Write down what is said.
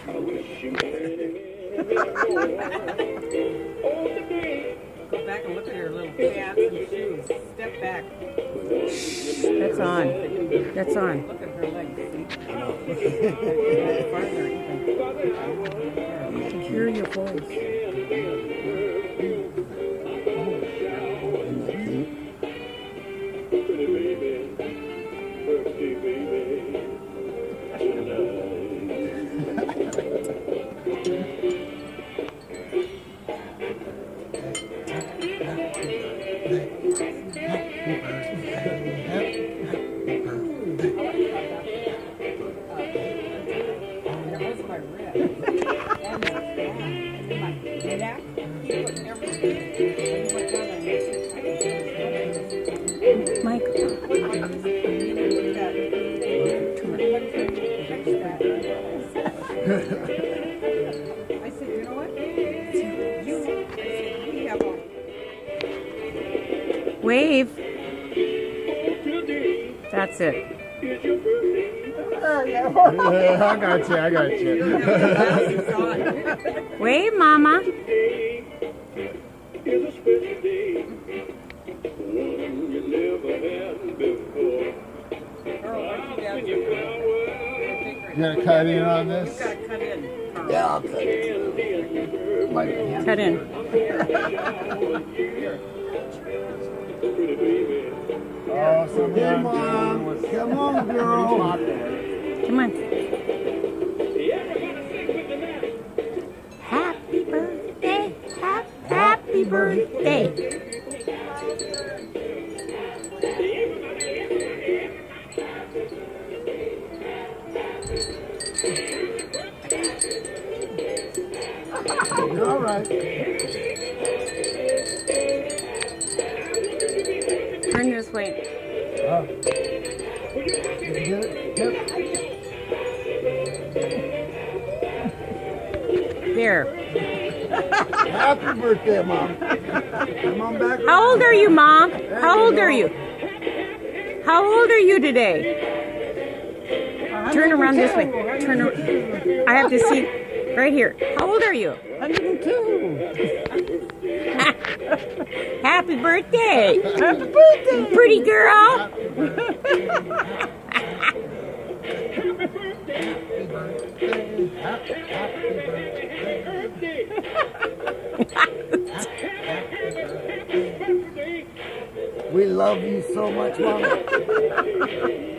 Go back and look at her little pants and shoes. Step back. That's on. That's on. Look at her legs. I can hear your voice. I said, you know what? We have a Wave. That's it. Yeah, I got you. I got you. Wave, Mama. You gonna cut in on this? got to cut in. Yeah, I'll cut it. Cut in. Awesome. Come on. Come on, girl. Come on. Happy birthday. Happy birthday. All right. Turn this way. There. Happy birthday, Mom. Come on back. How old are you, Mom? How old are you? How old are you today? Turn around this way. Turn around. I have to see. Right here. How old are you? 102. Happy birthday. Happy birthday. Pretty girl. We love you so much, Mom.